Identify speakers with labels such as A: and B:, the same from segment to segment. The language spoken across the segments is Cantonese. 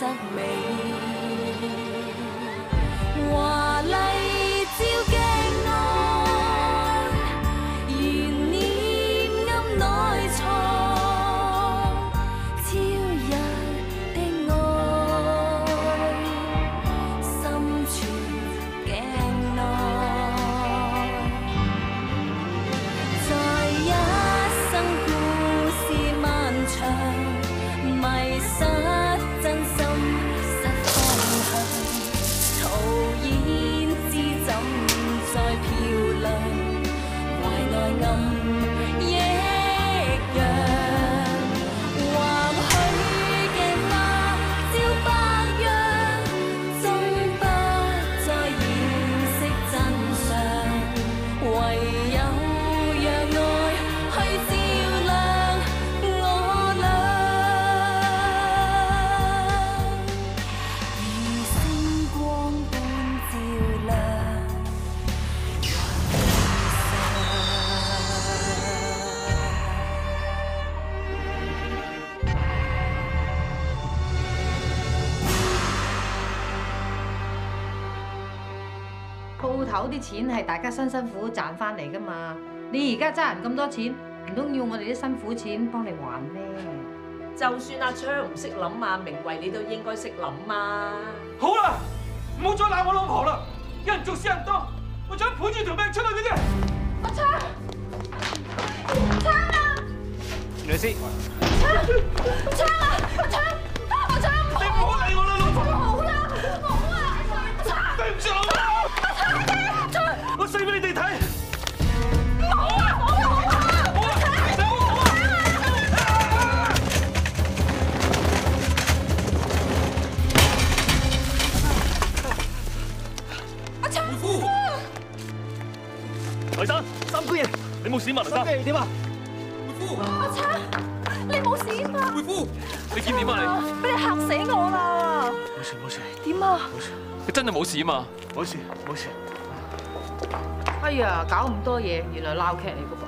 A: 實美，華麗照鏡內，懸念暗內藏，超人的愛，深處鏡內。在一生故事漫長，迷失真心失方向，徒然知怎再漂亮，懷內暗抑揚，或許鏡花照白羊，終不再掩飾真相，唯有讓愛去照亮我倆，如星光般照亮雲
B: 鋪頭啲錢係大家辛辛苦苦賺翻嚟噶嘛，你而家爭人咁多錢，唔通要我哋啲辛苦錢幫你還咩？
C: 就算阿昌唔識諗啊，明慧你都應該識諗啊！
D: 好啦，唔好再鬧我老婆啦，一人做事人多，我想抱住條命出去嘅啫。
A: 阿昌，昌啊！
D: 你先，
A: 昌啊！阿昌，阿昌，
D: 你唔好理我啦，老婆。
A: 好啦，好啊！昌，
D: 對唔住我啦，我死俾你哋睇。
A: 好啊！好啊！好啊！阿昌，
D: 回夫，黎生，三姑爺，你冇事嘛？黎生，點啊？回夫，
A: 阿昌，你冇事嘛？
D: 回夫，你見點啊你？
A: 俾你嚇死我啦！
D: 冇事冇事，
A: 點啊？
D: 冇事，你真係冇事嘛？冇事冇事。
B: 哎呀，搞咁多嘢，原來鬧劇嚟噶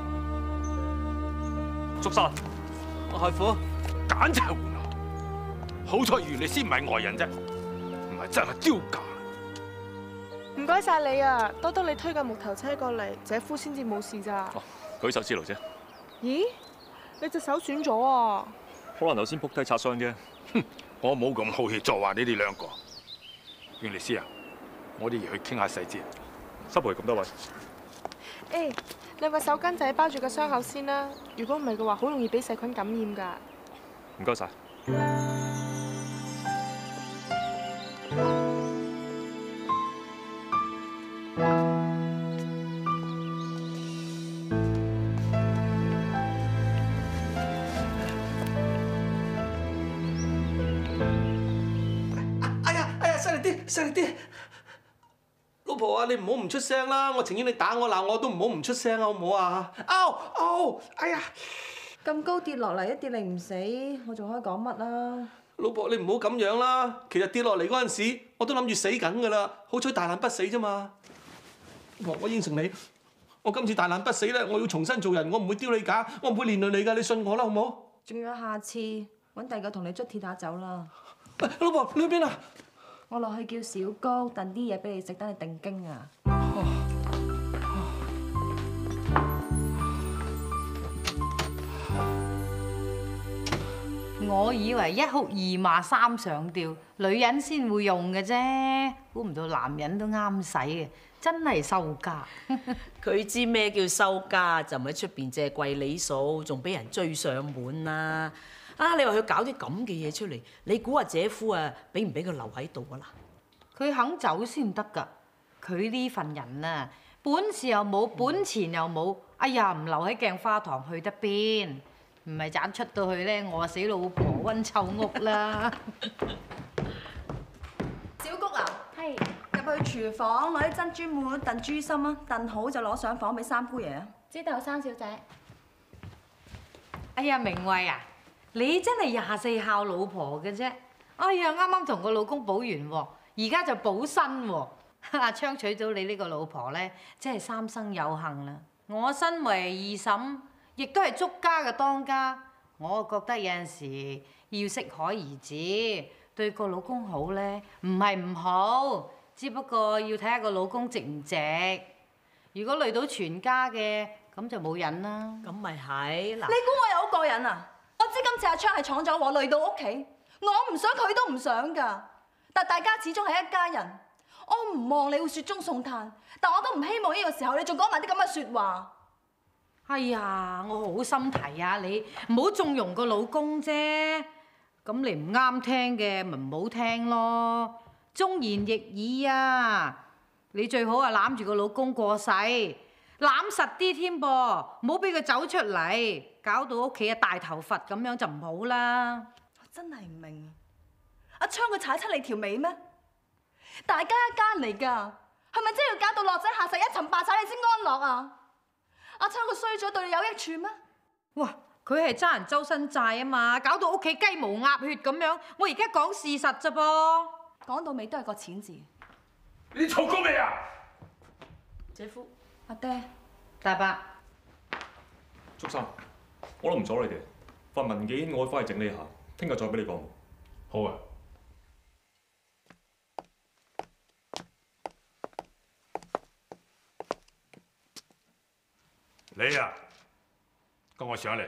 D: 叔山，我係虎，簡直係胡鬧。好彩余你先唔係外人啫，唔係真係招架。
E: 唔該晒你啊，多得你推架木頭車過嚟，姐夫先至冇事咋。
D: 哦，舉手之勞啫。
E: 咦？你隻手損咗啊？
D: 可能頭先撲低擦傷啫。哼，我冇咁好氣作壞你哋兩個。袁律師啊，我哋而去傾下細節。收陪咁多位。
E: 誒，你個手巾仔包住個傷口先啦。如果唔係嘅話，好容易俾細菌感染㗎。
D: 唔該晒。
F: 犀利啲，犀利啲！老婆啊，你唔好唔出聲啦，我情願你打我鬧我都唔好唔出聲啊，好唔好啊？哎呀！
G: 咁高跌落嚟都跌你唔死，我仲可以講乜啦？
F: 老婆你唔好咁樣啦，其實跌落嚟嗰陣時，我都諗住死緊㗎啦，好彩大難不死啫嘛。老婆，我應承你，我今次大難不死咧，我要重新做人，我唔會丟你架，我唔會連累你㗎，你信我啦，好唔好？
G: 仲有下次揾第二個同你捽鐵打走啦。
F: 喂，老婆你去邊啊？
G: 我落去叫小高燉啲嘢俾你食，等你定經啊！
B: 我以為一哭二罵三上吊，女人先會用嘅啫，估唔到男人都啱使嘅，真係收家。
C: 佢知咩叫收家，就唔喺出邊借貴利數，仲俾人追上門啦！啊，你話佢搞啲咁嘅嘢出嚟，你估阿姐夫啊，俾唔俾佢留喺度啊嗱？
B: 佢肯走先得㗎，佢呢份人啊，本事又冇，本錢又冇，哎呀唔留喺鏡花堂去得邊？唔係盞出到去咧，餓死老婆溫臭屋啦！
G: 小谷啊，係入去廚房攞啲珍珠滿燉豬心啊，燉好就攞上房俾三姑爺啊。
H: 知道，三小姐。
B: 哎呀，明慧啊，你真係24孝老婆嘅啫！哎呀，啱啱同個老公補完喎，而家就補身喎。阿昌娶到你呢個老婆咧，真係三生有幸啦！我身為二嬸，亦都係祝家嘅當家，我覺得有陣時要適可而止， 對個老公好咧，唔係唔好，只不過要睇下個老公值唔值。如果累到全家嘅，咁就冇癮啦。
C: 咁咪係嗱。
G: 你估我有個人啊？我知今次阿昌係闖咗禍，累到屋企，我唔想佢都唔想㗎。但大家始終係一家人，我唔望你會雪中送炭，但我都唔希望呢個時候你仲講埋啲咁嘅説話。
B: 哎呀，我好心提啊，你唔好縱容個老公啫。咁你唔啱聽嘅，咪唔好聽咯。忠言逆耳啊！你最好啊攬住個老公過世，攬實啲添噃，唔好俾佢走出嚟，搞到屋企啊大頭佛咁樣就唔好啦。
G: 我真係唔明啊！阿昌佢踩親你條尾咩？大家一家人嚟㗎，係咪真係要搞到落井下石一沉百踩你先安樂啊？阿昌佢衰咗對你有益處咩？
B: 哇！佢係爭人周身債啊嘛，搞到屋企雞毛鴨血咁樣。我而家講事實咋噃？講
G: 到尾都係個錢字。
D: 你嘈過未啊？
C: 姐夫，
G: 阿爹，
B: 大伯，
H: 祝生，我都唔阻你哋，份文件我翻去整理下，聽日再俾你講。
D: 好啊。你啊，跟我上嚟。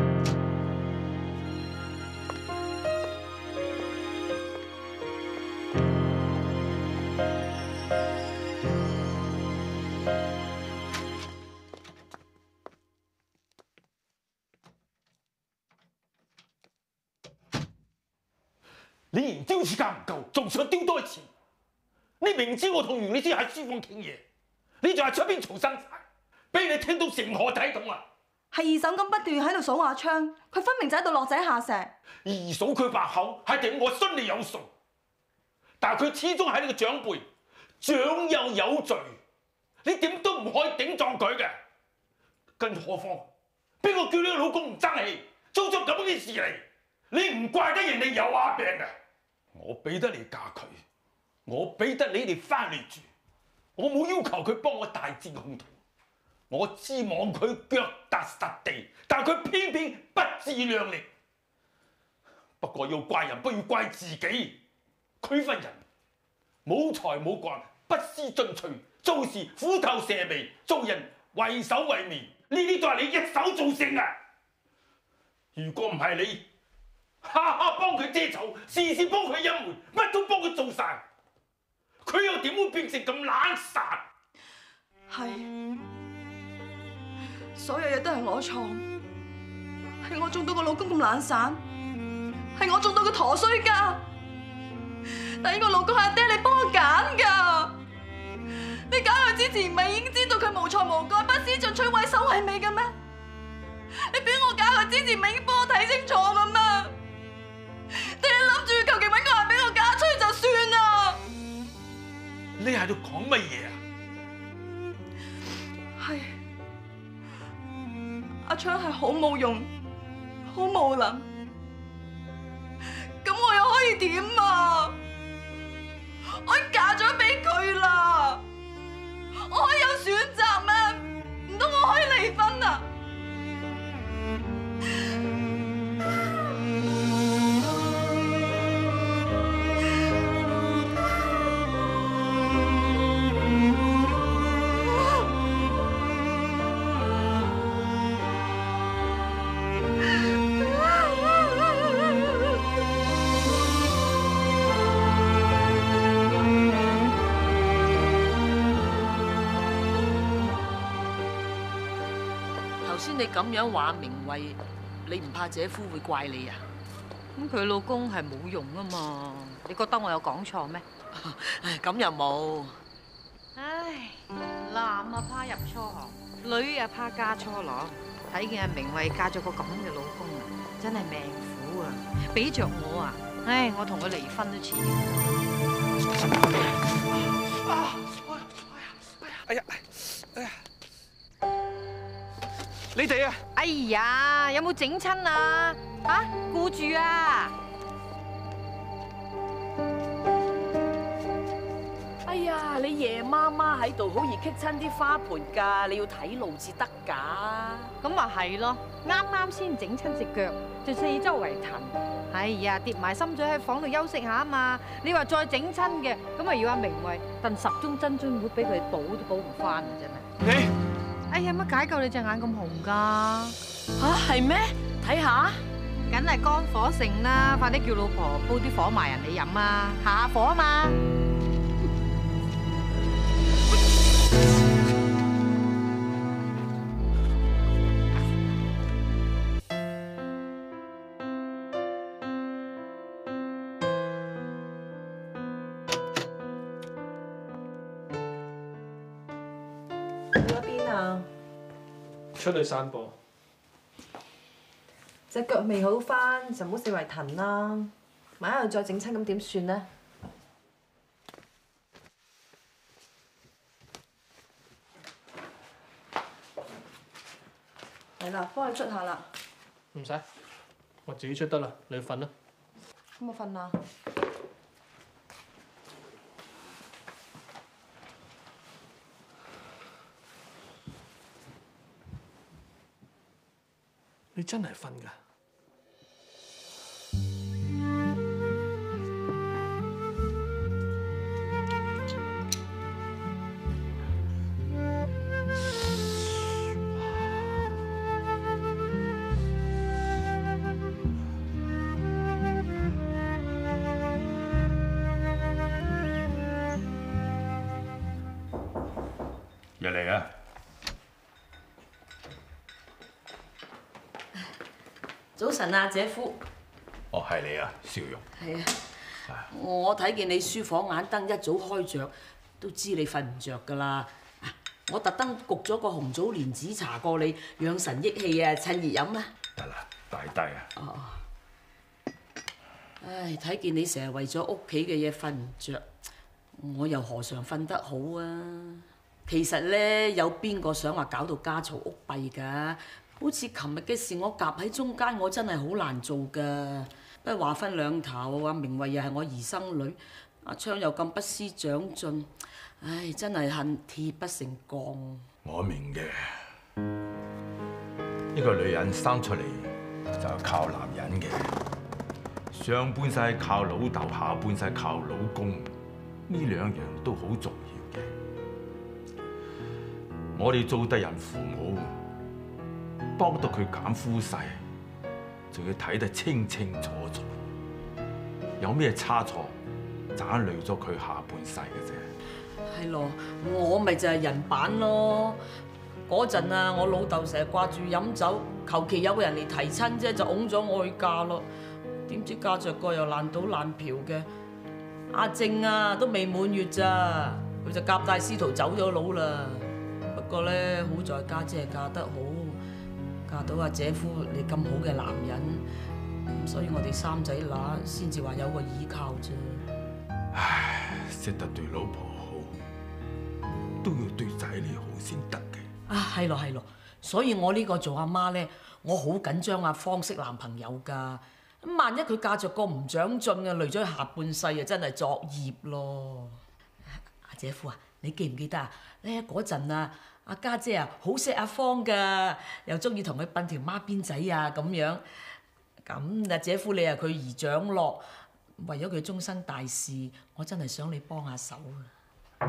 F: 你嫌招錢價唔夠，仲想丟多錢？你明知我同袁律師喺書房傾嘢，你仲喺出邊嘈生晒，俾你聽到成河睇到啊！
G: 係二嬸咁不斷喺度數阿昌，佢分明就喺度落井下石。
F: 二嫂佢把口係定我心裏有數，但係佢始終係你個長輩，長幼有罪，你點都唔可以頂撞佢嘅。更何況，邊個叫你個老公唔爭氣，做咗咁嘅事嚟？你唔怪得人哋有話病啊！我俾得你嫁佢，我俾得你哋翻嚟住，我冇要求佢幫我大展宏圖，我只望佢腳踏實地，但佢偏偏不自量力。不過要怪人不要怪自己，佢份人冇才冇幹，不思進取，做事虎頭蛇尾，做人畏首畏面，呢啲都係你一手造成啊！如果唔係你，下下幫佢遮醜，事事幫佢隱瞞，乜都幫佢做晒，佢又點會變成咁懶散？
G: 係，所有嘢都係我錯，係我縱到個老公咁懶散，係我縱到佢陀衰家。但呢個老公係阿爹，你幫我揀㗎。你揀佢之前唔係已經知道佢無才無幹、不思進取、畏首畏尾嘅咩？你俾我揀佢之前唔係已經幫我睇清楚嘅咩？定係諗住求其揾個人俾我嫁出去就算啦？
F: 你喺度講乜嘢啊？
G: 係阿昌係好冇用，好無能，咁我又可以點啊？我嫁咗俾佢啦，我可以有選擇咩？唔通我可以離婚啊？
C: 你咁樣話明慧，你唔怕姐夫會怪你啊？
B: 咁佢老公係冇用啊嘛，你覺得我有講錯咩？
C: 唉，咁又冇。
B: 唉，男啊怕入錯行，女啊怕嫁錯郎。睇見阿明慧嫁咗個咁嘅老公啊，真係命苦啊！俾着我啊，唉，我同佢離婚都似。
F: 哎呀！你哋啊！
B: 哎呀，有冇整親啊？嚇，顧住啊！
E: 哎呀，你夜媽
C: 媽喺度，好易棘親啲花盆㗎，你要睇路至得㗎。
B: 咁咪係咯，啱啱先整親隻腳，就四周圍騰。哎呀，跌埋心水喺房度休息下啊嘛！你話再整親嘅，咁咪要阿明慧燉10盅真津碗俾佢補都補唔翻啊！真係。
F: 你
B: 哎呀，乜解救你隻眼咁紅㗎？
C: 嚇係咩？睇下。
B: 梗係肝火盛啦！快啲叫老婆煲啲火麻仁你飲啊，下火啊嘛！
G: 去咗邊啊？
F: 出去散步。
G: 隻腳未好翻，就唔好四圍騰啦。萬一又再整親咁點算呢？係啦，幫你捽下啦。
F: 唔使，我自己出得啦，你去瞓啦。
G: 咁我瞓啦。
F: 你真係瞓㗎？
D: 入嚟啊！
C: 早晨啊，姐夫。
D: 哦，係你啊，笑容。
C: 係啊。我睇見你書房眼燈一早開着，都知你瞓唔着㗎啦。我特登焗咗個紅棗蓮子茶過你，養神益氣啊，趁熱飲啊。
D: 得啦，大低啊！
C: 哦。唉，睇見你成日為咗屋企嘅嘢瞓唔着，我又何嘗瞓得好啊？其實咧，有邊個想話搞到家嘈屋閉㗎？好似琴日嘅事，我夾喺中間，我真係好難做㗎。不過話分兩頭，阿明慧又係我兒生女，阿昌又咁不思長進，唉，真係恨鐵不成鋼。
D: 我明嘅，一個女人生出嚟就係靠男人嘅，上半世靠老豆，下半世靠老公，呢兩樣都好重要嘅。我哋做得人父母，幫到佢減夫勢，仲要睇得清清楚楚，有咩差錯，盞累咗佢下半世嘅啫。
C: 係咯，我咪就係人板咯。嗰陣啊，我老豆成日掛住飲酒，求其有個人嚟提親啫，就擁咗我去嫁咯。點知嫁着個又爛賭爛嫖嘅，阿正啊都未滿月咋，佢就夾帶私逃走咗佬啦。不過咧，好在家姐係嫁得好。嫁到阿姐夫你咁好嘅男人，所以我哋三仔乸先至話有個依靠啫。
D: 唉，識得對老婆好，都要對仔女好先得嘅。
C: 啊，係咯係咯，所以我呢個做阿媽咧，我好緊張阿芳識男朋友㗎。咁萬一佢嫁着個唔長進嘅，累咗佢下半世啊，真係作孽咯。阿姐夫啊，你記唔記得啊？咧嗰陣啊，阿家姐啊好錫阿芳㗎，又中意同佢揼條孖辮仔啊咁樣。咁啊，姐夫你係佢姨丈咯，為咗佢終身大事，我真係想你幫下手啊！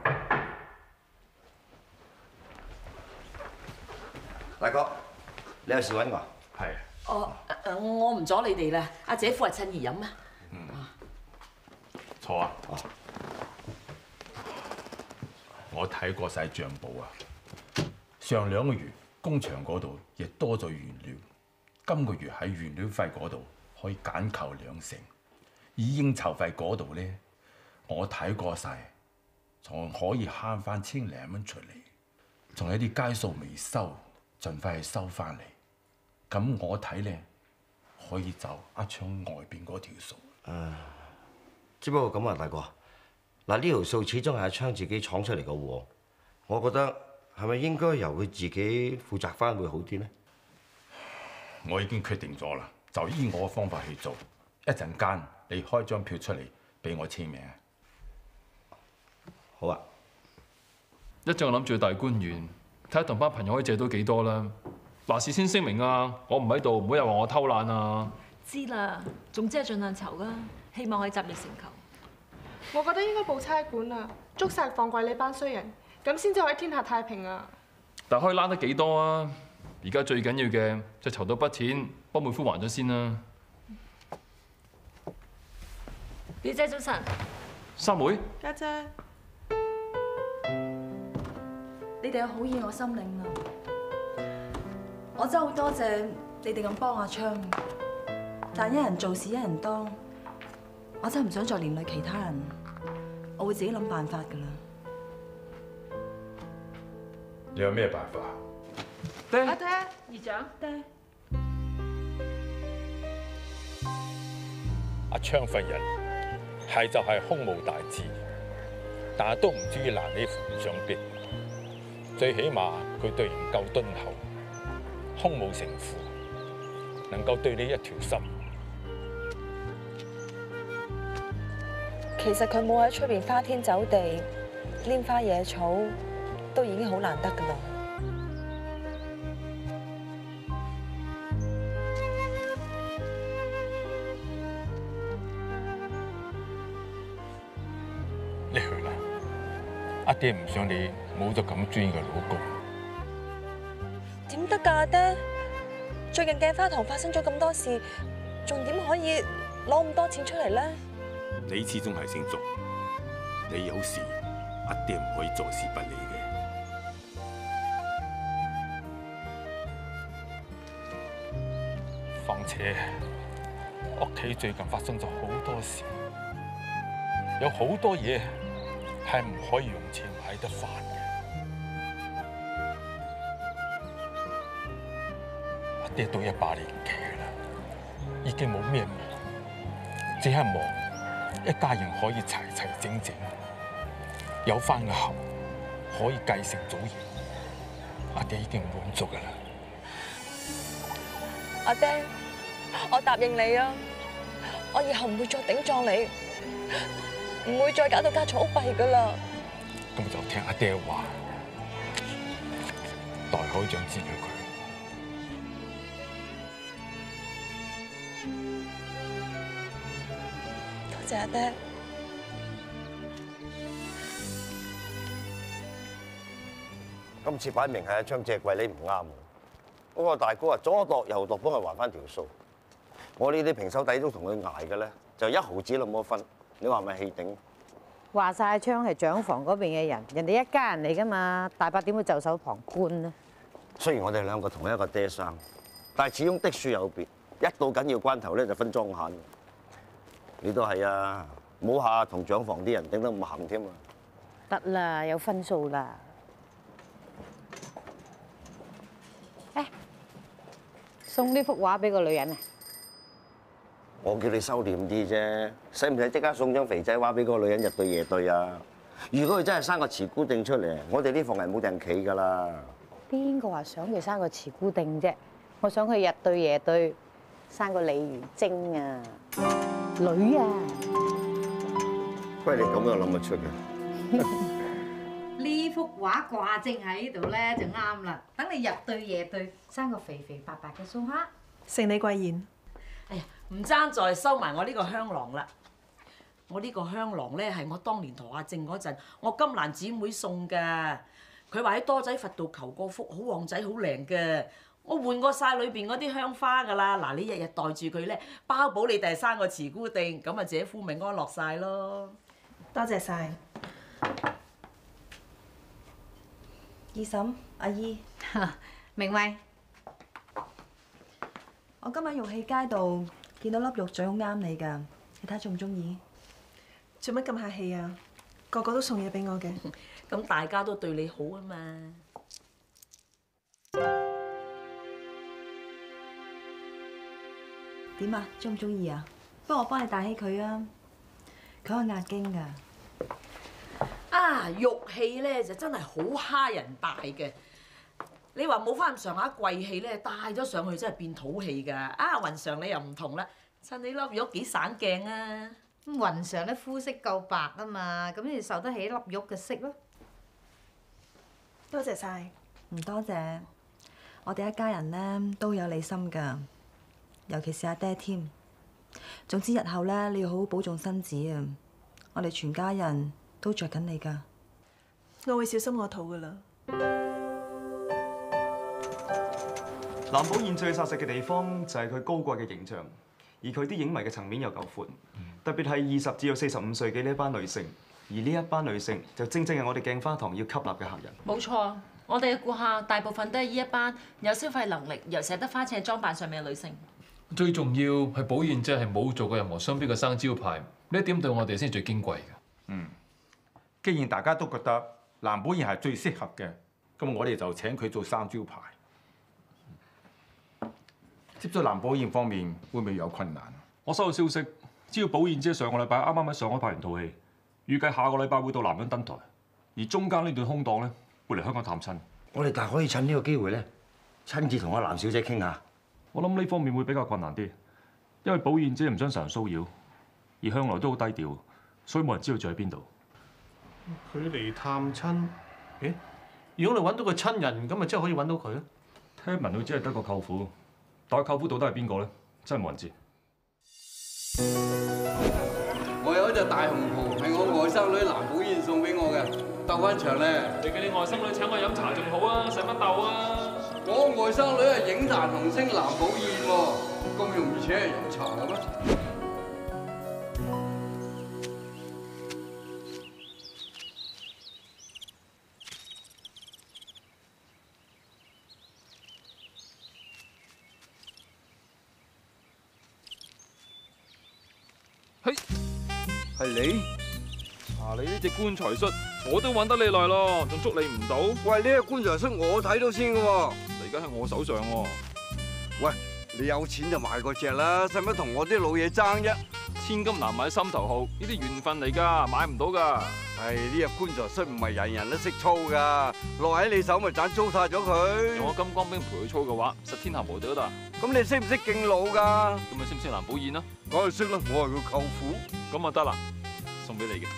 I: 大哥，你有事揾我？
D: 係。
C: 哦，我唔阻你哋啦，阿姐夫係趁熱飲啊。
D: 坐啊！我睇過晒帳簿啊，上2個月工場嗰度亦多咗原料，今個月喺原料費嗰度可以減扣2成，而應酬費嗰度咧，我睇過晒，仲可以慳翻千零蚊出嚟，仲有啲街數未收，盡快去收翻嚟。咁我睇咧可以走阿昌外邊嗰條數。
I: 只不過咁啊，大哥，嗱呢條數始終係阿昌自己闖出嚟嘅喎，我覺得係咪應該由佢自己負責翻會好啲呢？
D: 我已經決定咗啦，就依我嘅方法去做。一陣間你開張票出嚟俾我簽名。
I: 好啊。
H: 一陣我諗住去大觀園睇下同班朋友可以借到幾多啦。嗱，事先聲明啊，我唔喺度，唔好又話我偷懶啊。
A: 知啦，總之係盡量籌啦，希望可以集腋成裘。
E: 我覺得應該報差館啊，捉晒放貴你班衰人，咁先至可以天下太平啊！
H: 但可以攬得幾多啊？而家最緊要嘅就籌到筆錢，幫妹夫還咗先啦。
A: 表姐早晨，
H: 三妹，
E: 家姐，
G: 你哋有好意我心領啊！我真係好多謝你哋咁幫阿昌，但一人做事一人當，我真係唔想再連累其他人，我會自己諗辦法㗎啦。
D: 你有咩辦法？
E: 阿爹，
B: 姨丈，
G: 爹，
J: 阿昌份人係就係胸無大志，但係都唔至於難你扶唔上壁。最起碼佢對人夠敦厚，胸無城府，能夠對你一條心。
K: 其實佢冇喺出邊花天酒地、拈花惹草，都已經好難得㗎啦。
J: 你去啦，阿爹唔想你冇咗咁專嘅老公。
K: 點得㗎，阿爹？最近鏡花堂發生咗咁多事，仲點可以攞咁多錢出嚟咧？
J: 你始終係姓莊，你有事，阿爹唔可以坐視不理嘅。況且屋企最近發生咗好多事，有好多嘢係唔可以用錢買得翻嘅。阿爹到一把年紀啦，已經冇咩忙，只係忙一家人可以齊齊整整，有翻個後可以繼承祖業，阿爹已經滿足㗎啦。
K: 阿爹，我答應你啊，我以後唔會再頂撞你，唔會再搞到家財屋弊㗎啦。
J: 咁就聽阿爹話，代口長支俾佢。
K: 多謝阿爹。
I: 今次擺明係阿昌借貴你唔啱。嗰個大哥啊，左度右度幫佢還翻條數。我呢啲平手底都同佢捱嘅咧，就一毫子都冇分。你話咪氣頂？
B: 話晒昌係長房嗰邊嘅人，人哋一家人嚟噶嘛，大伯點會袖手旁觀呢？
I: 雖然我哋兩個同一個爹生，但係始終的樹有別，一到緊要關頭咧就分莊閒。你都係啊，唔好下同長房啲人頂得咁行添啊！
B: 得啦，有分數啦。送呢幅畫俾個女人啊！
I: 我叫你收斂啲啫，使唔使即刻送張肥仔畫俾嗰個女人日對夜對啊？如果佢真係生個慈姑定出嚟，我哋呢房人冇定企㗎啦。
B: 邊個話想佢生個慈姑定啫？我想佢日對夜對，生個鯉魚精啊！女啊！
I: 不過你咁樣諗得出嘅。
B: 呢幅畫掛正喺呢度咧就啱啦，等你日對夜對，生個肥肥白白嘅蘇蝦。
E: 承你貴言。
C: 哎呀，唔爭在收埋我呢個香囊啦！我呢個香囊咧係我當年同阿正嗰陣，我金蘭姊妹送㗎。佢話喺多仔佛道求過福，好旺仔，好靈嘅。我換過晒裏邊嗰啲香花㗎啦。嗱，你日日袋住佢咧，包保你第日生個慈姑定，咁啊姐夫咪安樂晒咯。
E: 多謝晒。
G: 二嬸、阿姨，
B: 明慧，
G: 我今日喺玉器街度見到粒玉嘴好啱你㗎，你睇下中唔中意？
E: 做乜咁客氣啊？個個都送嘢俾我嘅。
C: 咁大家都對你好啊嘛。
G: 點啊？中唔中意啊？不過我幫你帶起佢啊，佢係壓驚㗎。
C: 啊，玉器咧就真係好蝦人戴嘅。你話冇翻咁上下貴氣咧，戴咗上去真係變土氣㗎。啊，雲常你又唔同啦，襯你粒玉幾省鏡啊！
B: 咁雲常咧膚色夠白啊嘛，咁你受得起粒玉嘅色咯。
E: 多謝晒。
K: 唔多謝，我哋一家人咧都有你心㗎，尤其是阿爹添。總之日後咧，你要好好保重身子啊！我哋全家人都着緊你㗎。
E: 我會小心我肚㗎啦。
L: 藍寶燕最殺食嘅地方就係佢高貴嘅形象，而佢啲影迷嘅層面又夠闊，特別係20至到45歲嘅呢一班女性，而呢一班女性就正正係我哋鏡花堂要吸納嘅客人。
M: 冇錯，我哋嘅顧客大部分都係呢一班有消費能力又捨得花錢喺裝扮上面嘅女性。
N: 最重要係寶燕姐係冇做過任何商標嘅生招牌，呢一點對我哋先最矜貴嘅。
D: 既然大家都覺得藍寶燕係最適合嘅，咁我哋就請佢做生招牌。接觸藍寶燕方面會唔會有困難？
H: 我收到消息，知道寶燕姐上個禮拜啱啱喺上海拍完套戲，預計下個禮拜會到南洋登台，而中間呢段空檔咧會嚟香港探親。
I: 我哋大可以趁呢個機會咧，親自同阿藍小姐傾下。
H: 我諗呢方面會比較困難啲，因為寶燕姐唔想受人騷擾，而向來都好低調，所以冇人知道住喺邊度。
F: 佢嚟探親，咦？如果你揾到個親人，咁咪真係可以揾到佢咧？
H: 聽聞佢只係得個舅父，但係舅父到底係邊個咧？真係冇人知。
O: 我有一隻大紅袍，係我外甥女藍寶燕送俾我嘅，鬥翻場咧。
N: 你叫你外甥女請我飲茶仲好啊，使乜鬥啊？
O: 我外甥女係影壇紅星藍寶燕喎，咁容易請人飲茶嘅咩？
P: 嘿，係你？你呢隻棺材恤，我都揾得你耐咯，仲捉你唔到？
O: 喂，呢個棺材恤我睇到先嘅喎。
P: 而家喺我手上喎。
O: 喂，你有錢就買嗰隻啦，使乜同我啲老嘢爭啫？
P: 千金難買心頭好，呢啲緣分嚟㗎，買唔到㗎。
O: 呢隻棺材恤唔係人人都識操㗎，落喺你手咪盞糟蹋咗佢。
P: 有我金剛兵陪佢操嘅話，實天下無敵啦。
O: 咁你識唔識敬老㗎？
P: 咁你識唔識藍寶燕啊？
O: 梗係識啦，我係佢舅父。
P: 咁啊得啦，送俾你嘅。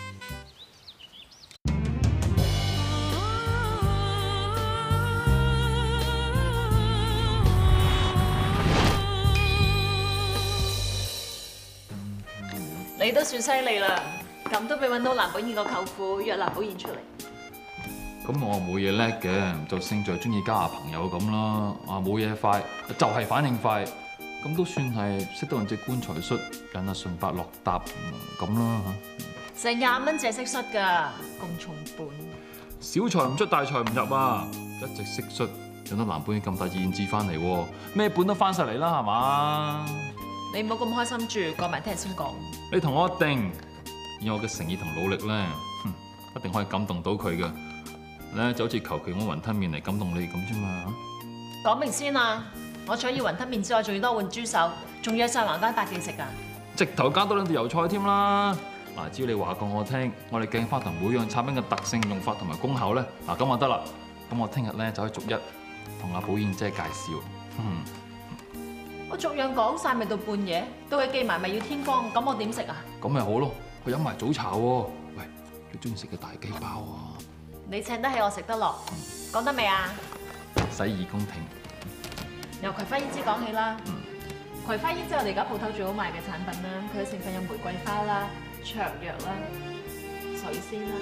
M: 你都算犀利啦，咁都俾揾到藍寶燕個舅父約藍寶燕出嚟。
N: 咁我冇嘢叻嘅，就勝在中意交下朋友咁啦。冇嘢快，就係反應快，咁都算係識得用隻棺材恤引阿順發落搭咁啦嚇。
M: 成20蚊隻蟋蟀㗎，咁重本。
N: 小財唔出大財唔入啊！一隻蟋蟀引到藍寶燕咁大燕子翻嚟喎，咩本都翻晒嚟啦係嘛？
M: 你唔好咁開心住，講埋聽日先講。
N: 你同我一定，以我嘅誠意同努力咧，一定可以感動到佢嘅。咧就好似求其我雲吞麵嚟感動你咁啫嘛。
M: 講明先啊！我除咗要雲吞麵之外，仲要多碗豬手，仲要晒橫間百記食㗎。
N: 直頭加多2條油菜添啦！嗱，只要你話過我聽，我哋鏡花堂每樣產品嘅特性用法同埋功效咧，嗱咁就得啦。咁我聽日咧就可以逐一同阿寶燕姐介紹。
M: 我逐樣講晒咪到半夜，到佢記埋咪要天光，咁我點食啊？
N: 咁咪好咯，佢飲埋早茶喎。喂，佢中意食嘅大雞包啊！
M: 你請得起我食得落，講得未啊？
N: 洗耳恭聽。
M: 由葵花胭脂講起啦。葵花胭脂我哋而家鋪頭最好賣嘅產品啦，佢嘅成分有玫瑰花啦、芍藥啦、水仙啦。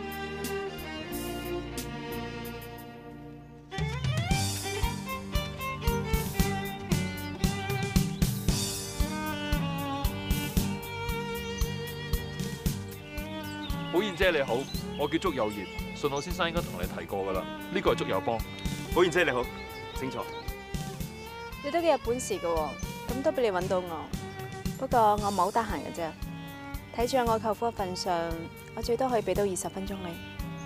P: 寶燕姐你好，我叫祝有業，順浩先生應該同你提過噶啦，呢個係祝有邦。
L: 寶燕姐你好，請坐。
Q: 你都幾有本事噶喎，咁都俾你揾到我。不過我唔係好得閒嘅啫，睇住我舅父嘅份上，我最多可以俾到20分鐘你。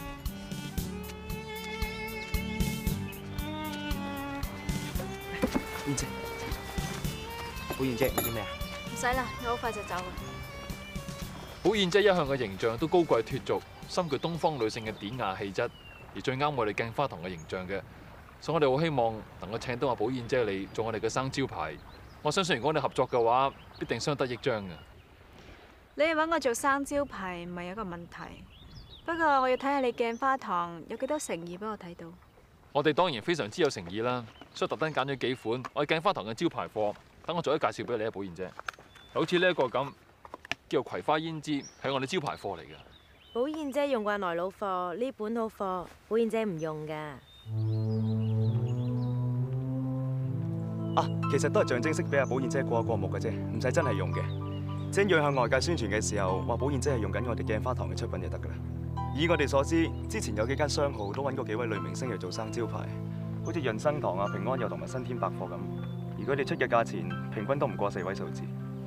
L: 燕姐，寶燕姐，要啲咩啊？
Q: 唔使啦，我好快就走啦。
P: 寶燕姐一向嘅形象都高貴脫俗，深具東方女性嘅典雅氣質，而最啱我哋鏡花堂嘅形象嘅，所以我哋好希望能夠請到阿寶燕姐你做我哋嘅生招牌。我相信如果你合作嘅話，必定相得益彰嘅。
Q: 你哋揾我做生招牌唔係一個問題， 不過我要睇下你鏡花堂有幾多誠意俾我睇到。
P: 我哋當然非常之有誠意啦，所以特登揀咗幾款我哋鏡花堂嘅招牌貨，等我逐一介紹俾你啊，寶燕姐。好似呢一個咁，叫做葵花胭脂，係我哋招牌貨嚟嘅。
Q: 寶燕姐用慣來佬貨，呢本好貨，寶燕姐唔用㗎。
L: 其實都係象徵式俾阿寶燕姐過一過目嘅啫，唔使真係用嘅。即係向外界宣傳嘅時候，話寶燕姐係用緊我哋鏡花堂嘅出品就得㗎啦。以我哋所知，之前有幾間商號都揾過幾位女明星嚟做生招牌，好似潤生堂啊、平安柚同埋新天百貨咁。而佢哋出嘅價錢平均都唔過4位數字。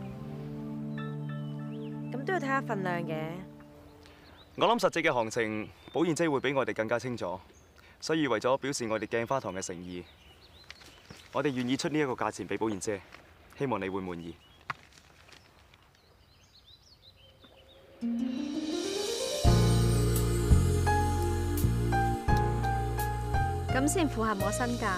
Q: 咁都要睇下份量嘅。
L: 我諗實際嘅行情，寶燕姐會比我哋更加清楚，所以為咗表示我哋鏡花堂嘅誠意，我哋願意出呢一個價錢俾寶燕姐，希望你會滿意。
Q: 咁先符合我身價。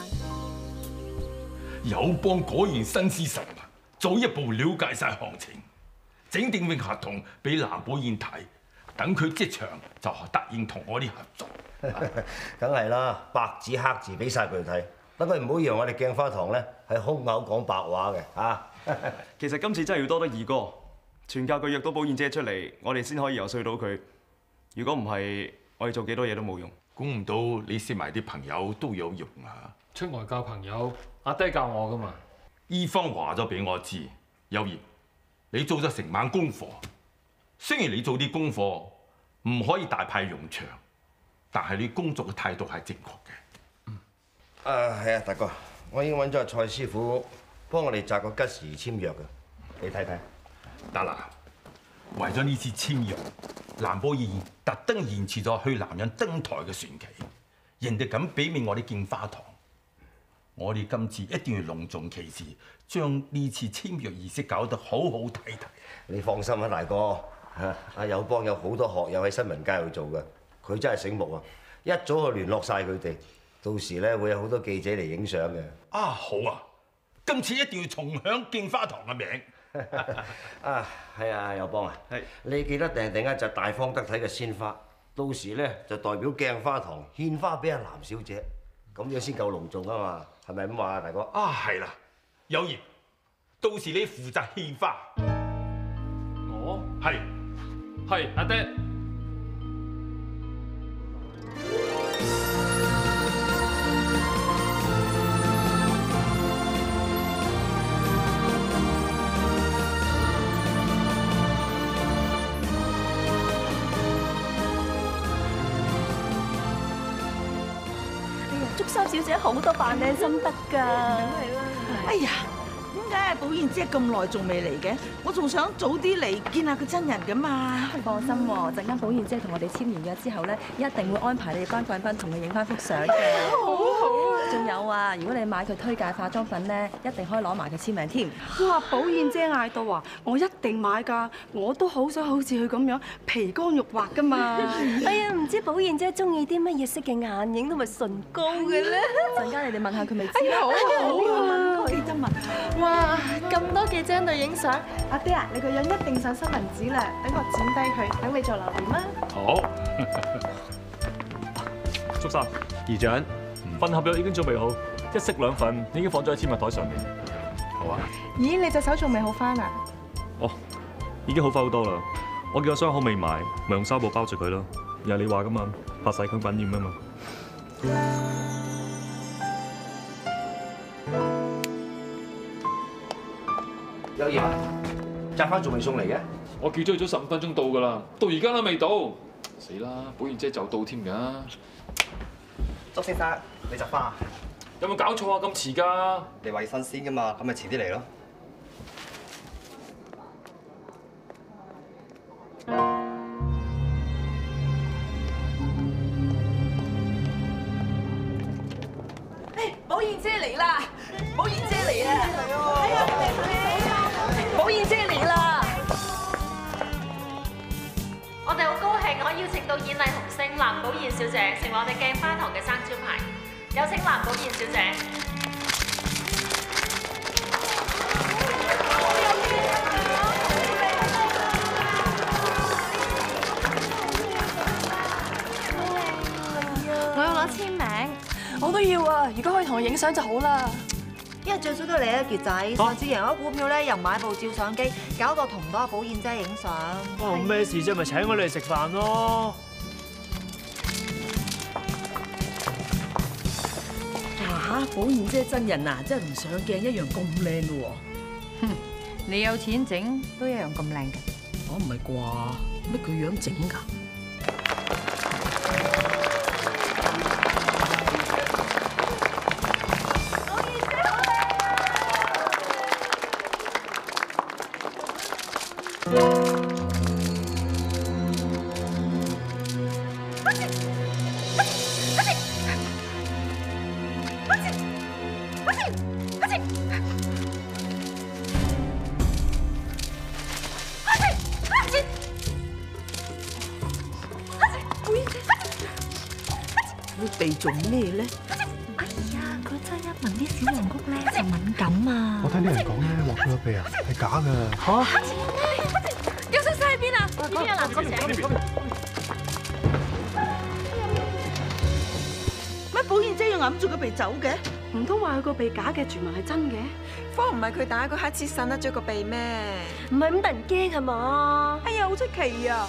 D: 友邦果然新思神啊！早一步了解晒行情，整定份合同俾藍寶燕睇，等佢即場就答應同我哋合作。
I: 梗係啦，白紙黑字俾晒佢睇，等佢唔好以為我哋鏡花堂咧係空口講白話嘅嚇。
L: 其實今次真係要多得二哥，全靠佢約到寶燕姐出嚟，我哋先可以游說到佢。如果唔係，我哋做幾多嘢都冇用。
D: 估唔到你識埋啲朋友都有用啊！
P: 出外交朋友，阿爹教我噶嘛。
D: 醫方話咗俾我知，有業，你做咗成晚功課。雖然你做啲功課唔可以大派用場，但係你工作嘅態度係正確嘅。
I: 係啊，大哥，我已經揾咗阿蔡師傅幫我哋擇個吉時簽約嘅，你睇睇。
D: 得啦，為咗呢次簽約，藍寶燕特登延遲咗去男人登台嘅船期，人哋咁俾面我哋鏡花堂，我哋今次一定要隆重其事，將呢次簽約儀式搞得好好睇睇。
I: 你放心啊，大哥，阿友邦有好多學友喺新聞界度做嘅，佢真係醒目啊！一早就聯絡晒佢哋，到時咧會有好多記者嚟影相嘅。
D: 啊，好啊！今次一定要重響鏡花堂嘅名。
I: 啊，係啊，友邦啊，係你記得訂一隻大方得體嘅鮮花，到時咧就代表鏡花堂獻花俾阿藍小姐，咁樣先夠隆重啊嘛，係咪咁話啊，大哥？
D: 啊，係啦，有言，到時你負責獻花。
P: 我
D: 係
P: 阿爹。
R: 祝三小姐好多扮靚心得㗎。梗
A: 係啦。哎呀，點解寶燕姐咁耐仲未嚟嘅？我仲想早啲嚟見下佢真人㗎嘛。
K: 放心喎，陣間寶燕姐同我哋簽完約之後咧，一定會安排你哋班貴賓同佢影翻幅相嘅。
A: 好好。
K: 仲有啊，如果你買佢推介化妝品咧，一定可以攞埋佢簽名添。
E: 哇！寶燕姐嗌到啊，我一定買㗎，我都好想好似佢咁樣皮光肉滑㗎嘛。
R: 哎呀，唔知寶燕姐中意啲乜嘢色嘅眼影同埋唇膏嘅咧？
K: 陣間你哋問下佢咪知。
E: 哎呀，好啊，記得問。哇！咁多記者喺度影相，阿爹啊，你個樣一定上新聞紙啦，等我剪低佢，等你做留念啦。
H: 好。祝生，姨丈，份合約已經準備好，一式兩份已經放咗喺簽物台上面。好啊。
E: 咦，你隻手仲未好返啊？
H: 哦，已經好快好多啦。我見個傷口未埋，咪用紗布包住佢咯。又係你話噶嘛，怕細菌感染啊嘛。
I: 有嘢，摘花仲未送嚟嘅？
P: 我叫咗15分鐘到㗎啦，到而家都未到，死啦！寶燕姐就到添㗎。
S: 祝先生，你摘花
P: 有冇搞錯啊？咁遲㗎？
S: 你話要新鮮㗎嘛，咁咪遲啲嚟咯。
A: 寶燕姐嚟啦！寶燕姐嚟啊！寶燕姐嚟啦！
M: 我哋好高興可以邀請到演藝紅星藍寶燕小姐成為我哋鏡花堂嘅生招牌，有請藍寶燕小姐。
G: 我都要啊！如果可以同佢影相就好啦。
K: 因為最少都你一傑仔，上次贏咗股票咧，又買部照相機，搞到同唔到阿寶燕姐影相。
T: 哦，咩事啫？咪請我哋食飯咯。
C: 哇！寶燕姐真人啊，真係同上鏡一樣咁靚咯喎！
B: 哼，你有錢整都一樣咁靚嘅。
C: 我唔係啩？乜佢樣整㗎？
A: 你哋做咩咧？
R: 哎呀，佢真係一聞啲小黃菊咧就敏感啊！
F: 我聽啲人講咧，畫佢個鼻啊係假㗎嚇。
G: 邱先生喺邊啊？呢邊啊，藍小姐。
A: 乜寶燕姐要揞住個鼻走嘅？
E: 唔通話佢個鼻假嘅傳聞係真嘅？
G: 科唔係佢打個乞嗤擤甩咗個鼻咩？
R: 唔係咁得人驚係嘛？
G: 哎呀，好出奇啊！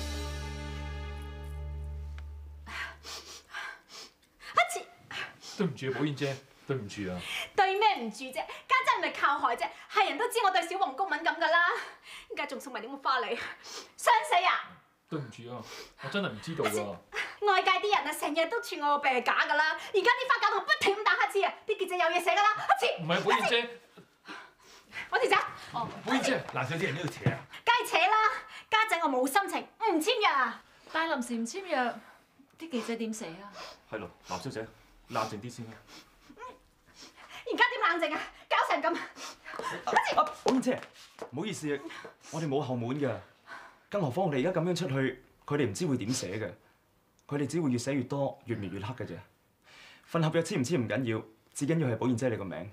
P: 對唔住啊，寶燕姐，對唔住啊。
M: 對咩唔住啫？家陣唔係靠害啫，係人都知我對小黃菊敏感㗎啦。點解仲送埋啲咁嘅花嚟？傷死啊！
P: 對唔住啊，我真係唔知道㗎。
M: 外界啲人啊，成日都串我個鼻係假㗎啦。而家啲花搞到我不停咁打乞嗤啊！啲記者有嘢寫㗎啦，乞嗤。
P: 唔係寶燕姐，
M: 我哋走。哦，
P: 寶燕姐，嗱，小姐呢度扯啊。
M: 梗係扯啦！家陣我冇心情，唔簽約啊。
U: 但係臨時唔簽約，啲記者點死啊？
H: 係咯，藍小姐，冷靜啲先啦。
M: 而家點冷靜啊？搞成咁。
L: 寶燕姐，唔好意思，我哋冇後門㗎。更何況我哋而家咁樣出去，佢哋唔知會點寫嘅。佢哋只會越寫越多，越描越黑嘅啫。份合約簽唔簽唔緊要，至緊要係寶燕姐你個名。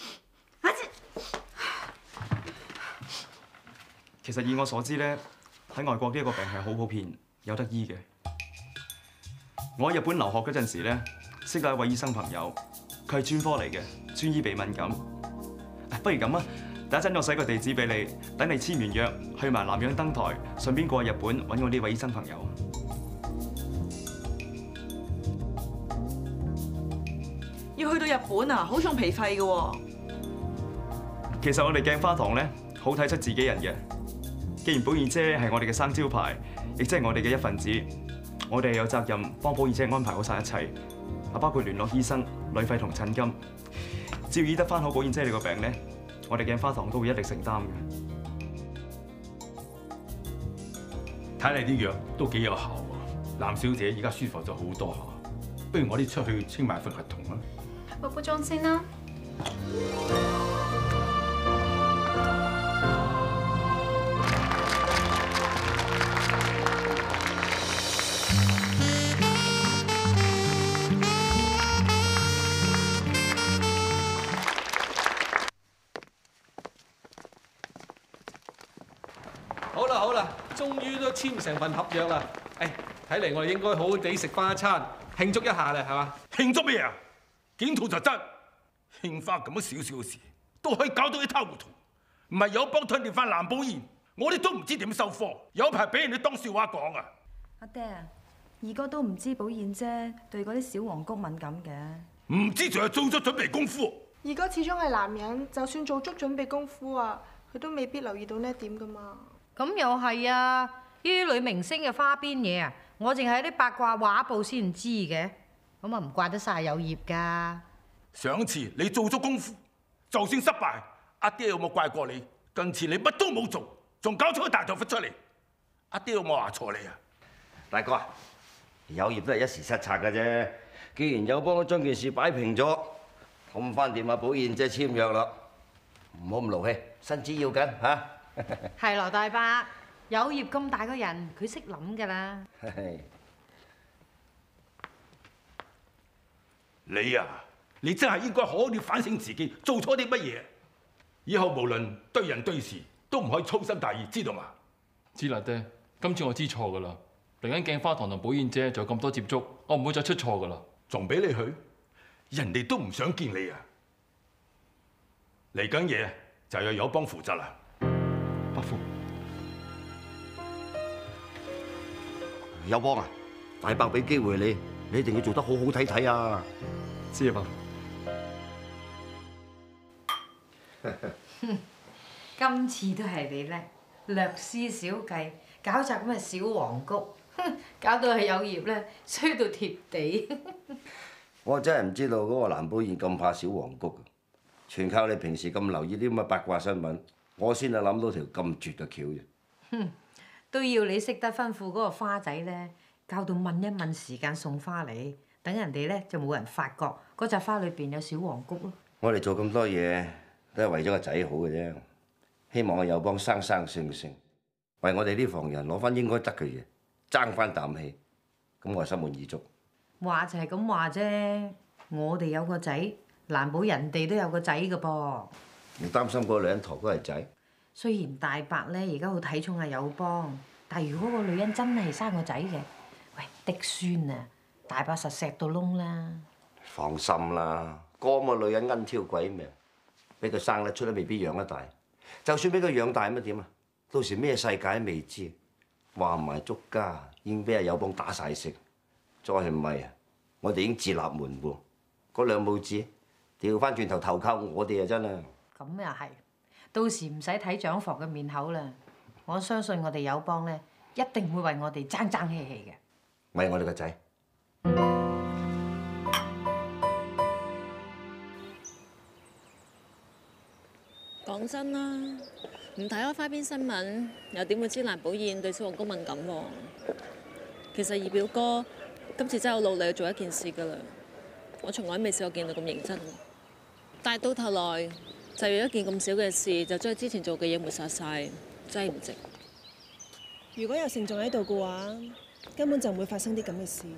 L: 其實以我所知咧，喺外國呢一個病係好普遍，有得醫嘅。我喺日本留學嗰陣時咧，識到一位醫生朋友，佢係專科嚟嘅，專醫鼻敏感。不如咁啊，等一陣我寫個地址俾你，等你簽完約，去埋南洋登台，順便過日本揾我呢位醫生朋友。
G: 要去到日本啊，好重皮費嘅喎。
L: 其實我哋鏡花堂咧，好睇出自己人嘅。既然寶燕姐係我哋嘅生招牌，亦即係我哋嘅一份子，我哋有責任幫寶燕姐安排好晒一切，包括聯絡醫生、旅費同診金。只要醫得翻好寶燕姐你個病咧，我哋鏡花堂都會一力承擔嘅。
D: 睇嚟啲藥都幾有效喎，藍小姐而家舒服咗好多下。不如我哋出去簽埋份合同啦。
M: 補補妝先啦。
F: 好啦，終於都簽成份合約啦！誒，睇嚟我哋應該好好地食翻一餐，慶祝一下啦，係嘛？
D: 慶祝咩啊？檢討就真，慶花咁樣少少嘅事都可以搞到一塌糊塗，唔係有幫推掉翻藍寶燕，我哋都唔知點收貨，有排俾人哋當笑話講啊！
K: 阿爹啊，二哥都唔知寶燕姐對嗰啲小黃菊敏感嘅，
D: 唔知仲係做咗準備功夫。
E: 二哥始終係男人，就算做足準備功夫啊，佢都未必留意到呢一點噶嘛。
B: 咁又係啊！呢啲女明星嘅花邊嘢啊，我淨係喺啲八卦畫報先知嘅，咁啊唔怪得晒有業㗎。
D: 上次你做咗功夫，就算失敗，阿爹有冇怪過你？近次你乜都冇做，仲搞出個大頭佛出嚟，阿爹有冇話錯你啊？
I: 大哥啊，有業都係一時失策嘅啫。既然有幫我將件事擺平咗，氹翻掂阿寶燕姐簽約啦，唔好咁勞氣，身子要緊嚇。
B: 係羅大伯，有業咁大個人，佢識諗㗎啦。
D: 你啊，你真係應該好好地反省自己，做錯啲乜嘢？以後無論對人對事，都唔可以粗心大意，知道嘛？
P: 知啦，爹，今次我知錯㗎啦。嚟緊鏡花堂同寶燕姐仲有咁多接觸，我唔會再出錯㗎啦。
D: 仲俾你去？ 人哋都唔想見你啊！嚟緊嘢就由友邦負責啦。
H: 伯父，
I: 友邦啊，大伯俾機會你，你一定要做得好好睇睇啊！
H: 知啊，伯父。
B: 今次都係你叻，略施小計，搞紮咁嘅小黃菊，搞到係有業咧，衰到貼地。
I: 我真係唔知道嗰個藍寶燕咁怕小黃菊，全靠你平時咁留意啲咁嘅八卦新聞，我先係諗到條咁絕嘅橋啫。
B: 都要你識得吩咐嗰個花仔咧，教到問一問時間送花嚟，等人哋咧就冇人發覺嗰扎花裏邊有小黃菊咯。
I: 我哋做咁多嘢都係為咗個仔好嘅啫，希望個友邦生生性性，為我哋呢房人攞翻應該得嘅嘢，爭翻啖氣，咁我係心滿意足。
B: 話就係咁話啫，我哋有個仔，難保人哋都有個仔嘅噃。
I: 你擔心嗰個女人陀嗰係仔？
B: 雖然大伯咧而家好睇重阿友邦，但係如果個女人真係生個仔嘅，喂，嫡孫啊，大伯實錫到窿啦。
I: 放心啦，嗰個女人奀挑鬼命，俾佢生得出都未必養得大。就算俾佢養大咁點啊？到時咩世界都未知，話唔埋足家已經俾阿友邦打晒色，再唔係啊，我哋已經自立門戶，嗰兩母子調翻轉頭投靠我哋啊！真係。
B: 咁又係，到時唔使睇長房嘅面口啦。我相信我哋友邦咧，一定會為我哋爭爭氣氣嘅。
I: 為我哋個仔。
Q: 講真啦，唔睇開花邊新聞，又點會知藍寶燕對小黃菊敏感喎？其實二表哥今次真係好努力去做一件事㗎啦，我從來未試過見到咁認真。但係到頭來就為一件咁少嘅事，就將之前做嘅嘢抹殺晒，真係唔值。
E: 如果有成仲喺度嘅話，根本就唔會發生啲咁嘅事。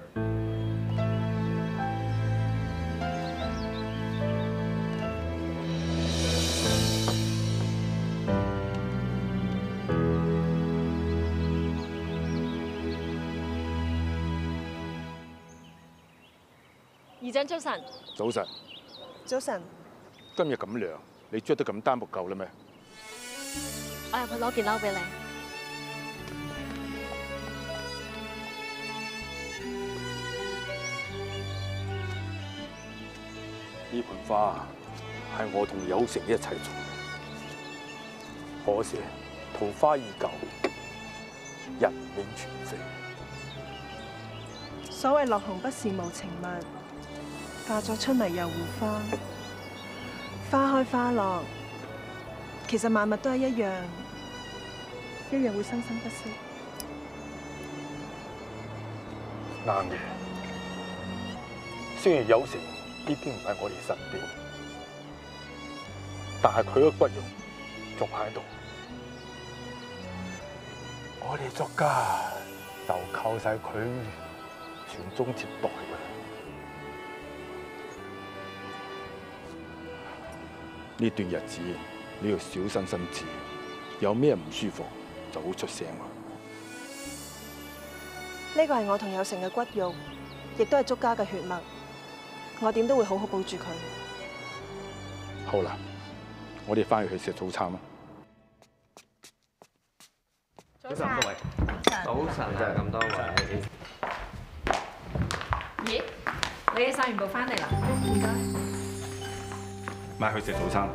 Q: 議長早晨。
D: 早晨。
E: 早晨。
D: 今日咁涼，你着得咁單薄夠啦咩？
Q: 我入去攞件褸俾你。
D: 呢盆花係我同友成一齊種，可惜桃花已舊，人永全非。
E: 所謂落紅不是無情物，化作春泥又護花。花開花落，其實萬物都係一樣會生生不息。
D: 啱嘅，雖然友成已經唔喺我哋身邊，但係佢嘅骨肉仲喺度。我哋作家就靠晒佢傳宗接代嘅。呢段日子你要小心心智，有咩唔舒服就好出聲啊！
E: 呢個係我同友成嘅骨肉，亦都係足家嘅血脈，我點都會好好保住佢。
D: 好啦，我哋翻去食早餐啦。
O: 早晨各位，早晨啊，咁多位。
B: 咦？你哋散完步翻嚟啦？唔該。
D: 咪去食早餐。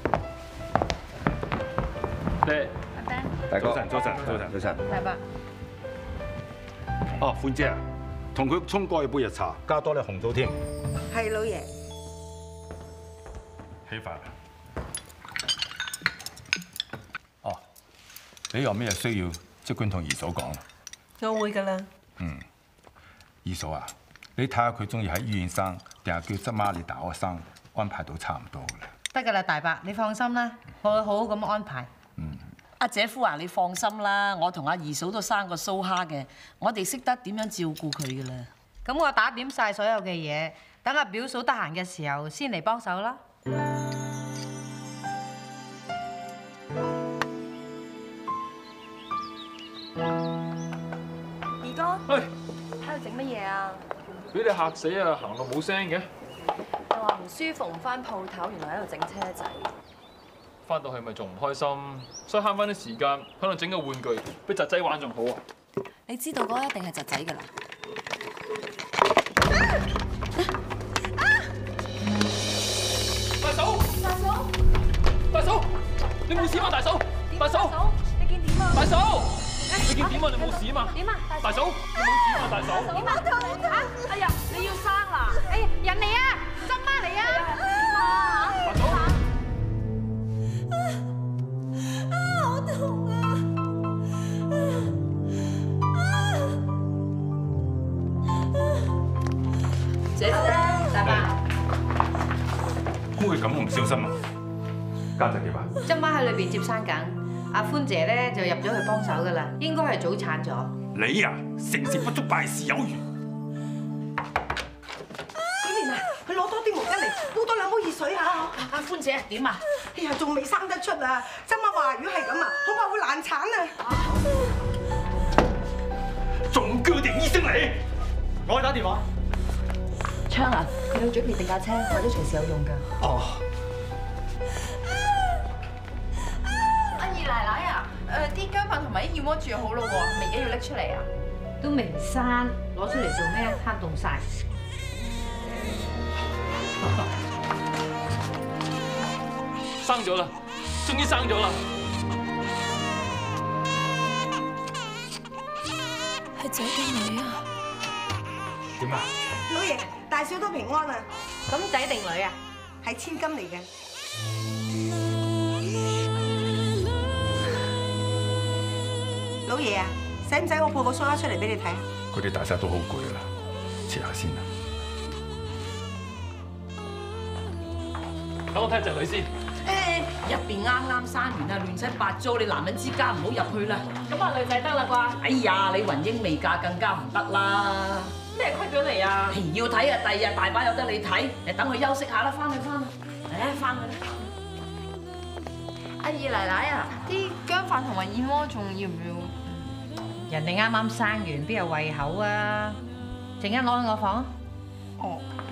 D: 爹，
I: 大哥，
D: 早晨。
B: 大伯。
D: 哦，歡姐啊，同佢沖過去杯日茶，加多啲紅棗添。
K: 係老爺。
D: 起飯啦。哦，你有咩需要，即管同二嫂講啦。
E: 我會㗎啦。
D: 二嫂啊，你睇下佢中意喺醫院生，定係叫執媽你大學生，安排到差唔多㗎啦。
B: 得㗎啦，大伯，你放心啦，我會好好咁安排。
C: 阿姐夫啊，你放心啦，我同阿二嫂都生過蘇蝦嘅，我哋識得點樣照顧佢㗎啦。
B: 咁我打點晒所有嘅嘢，等阿表嫂得閒嘅時候先嚟幫手啦。
E: 二哥，
P: 喂，
E: 喺度整乜嘢啊？
P: 俾你嚇死啊！行路冇聲嘅。
G: 話唔舒服唔翻鋪頭，原來喺度整車仔。
P: 翻到去咪仲唔開心，所以慳翻啲時間喺度整個玩具俾侄仔玩仲好啊！
G: 你知道嗰個一定係侄仔㗎啦。
P: 大嫂，大嫂，大嫂，你冇事嘛？大嫂，大嫂，
G: 你見點啊？
P: 大嫂，你見點啊？你冇事嘛？
G: 點啊？
P: 大嫂，你冇事嘛？大嫂，
G: 點啊？哎呀，你要生啦！哎呀，人嚟啊！針媽嚟啊！
P: 大嫂，
G: 好痛啊！
B: 姐姐，大伯，
D: 估佢咁唔小心啊！家陣幾晚？
B: 針媽喺裏邊接生緊，阿歡姐咧就入咗去幫手㗎啦，應該係早產咗。
D: 你啊，成事不足敗事有餘。
J: 小蓮啊，去攞多啲毛巾嚟，煲多2煲熱水啊！
B: 阿歡姐點啊？
J: 哎呀，仲未生得出啊！針媽話如果係咁啊，恐怕會難產啊！
D: 仲叫定醫生嚟？
S: 我去打電話。
K: 昌啊，佢要準備定架車，為咗隨時有用㗎。
S: 哦。
M: 阿二奶奶啊，啲薑粉同埋啲燕窩煮好咯喎，咪而家要拎出嚟啊？
B: 都未生，攞出嚟做咩？攤凍晒。
P: 生咗啦，終於生咗啦！
G: 係仔定女啊？
D: 點啊？
J: 老爺，大小都平安啊！
B: 咁仔定女啊？
J: 係千金嚟嘅。老爺啊，使唔使我抱個蘇蝦出嚟俾你睇啊？
D: 佢哋大晒都好攰啦，遲下先啦。
P: 等我睇隻女先。
C: 誒，入邊啱啱生完啊，亂七八糟，你男人之家唔好入去啦。
M: 咁啊女仔得啦啩？
C: 哎呀，你雲英未嫁更加唔得啦。
M: 咩規矩嚟啊？
C: 要睇啊，第二日大把有得你睇。誒，等佢休息下啦，翻去。誒，翻去。
M: 阿二奶奶啊，啲薑飯同埋燕窩仲要唔要？
B: 人哋啱啱生完，邊有胃口啊？陣間攞去我房啊！
M: 哦。